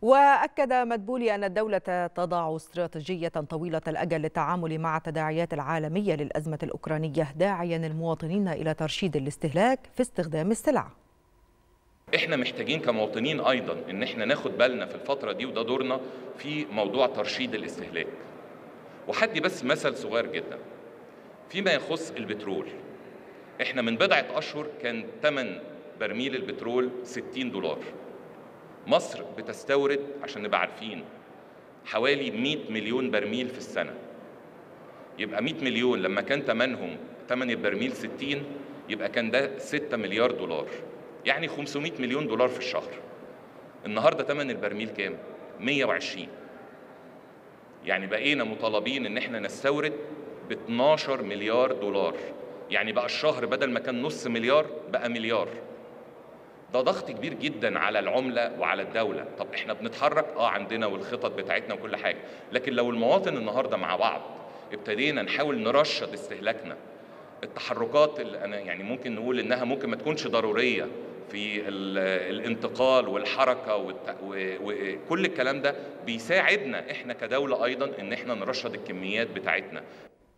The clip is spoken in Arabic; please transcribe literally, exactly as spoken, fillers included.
وأكد مدبولي أن الدولة تضع استراتيجية طويلة الأجل للتعامل مع التداعيات العالمية للأزمة الأوكرانية، داعيا المواطنين إلى ترشيد الاستهلاك في استخدام السلع. احنا محتاجين كمواطنين ايضا ان احنا ناخد بالنا في الفترة دي، وده دورنا في موضوع ترشيد الاستهلاك. وحدي بس مثل صغير جدا فيما يخص البترول. احنا من بضعة اشهر كان ثمن برميل البترول ستين دولار. مصر بتستورد عشان نبقى عارفين حوالي مئة مليون برميل في السنة. يبقى مئة مليون لما كان ثمنهم ثمن البرميل ستين، يبقى كان ده ستة مليار دولار، يعني خمسمئة مليون دولار في الشهر. النهارده ثمن البرميل كام؟ مئة وعشرين. يعني بقينا مطالبين ان احنا نستورد ب اثناشر مليار دولار، يعني بقى الشهر بدل ما كان نص مليار بقى مليار. ده ضغط كبير جدا على العملة وعلى الدولة. طب احنا بنتحرك اه عندنا والخطط بتاعتنا وكل حاجة، لكن لو المواطن النهارده مع بعض ابتدينا نحاول نرشد استهلاكنا، التحركات اللي انا يعني ممكن نقول انها ممكن ما تكونش ضرورية في الانتقال والحركة وكل الكلام ده بيساعدنا احنا كدولة ايضا ان احنا نرشد الكميات بتاعتنا.